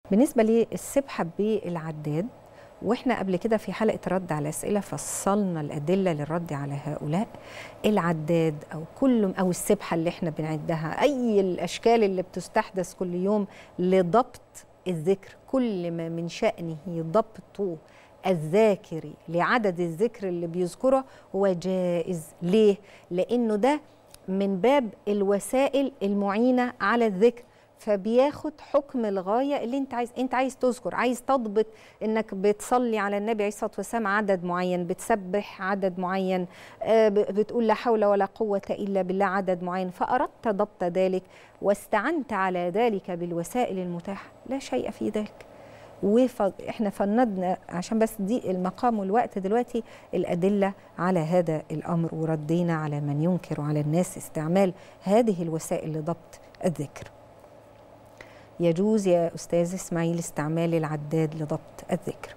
بالنسبة للسبحة بالعداد، واحنا قبل كده في حلقة رد على أسئلة فصلنا الأدلة للرد على هؤلاء. العداد أو السبحة اللي احنا بنعدها، أي الأشكال اللي بتستحدث كل يوم لضبط الذكر، كل ما من شأنه ضبط الذاكر لعدد الذكر اللي بيذكره هو جائز. ليه؟ لأنه ده من باب الوسائل المعينة على الذكر، فبياخد حكم الغاية اللي انت عايز تذكر، عايز تضبط انك بتصلي على النبي عليه الصلاة والسلام عدد معين، بتسبح عدد معين، بتقول لا حول ولا قوة إلا بالله عدد معين، فأردت ضبط ذلك واستعنت على ذلك بالوسائل المتاحة، لا شيء في ذلك. واحنا فندنا عشان بس دي المقام والوقت دلوقتي الأدلة على هذا الأمر، وردينا على من ينكر على الناس استعمال هذه الوسائل لضبط الذكر. يجوز يا أستاذ إسماعيل استعمال العداد لضبط الذكر؟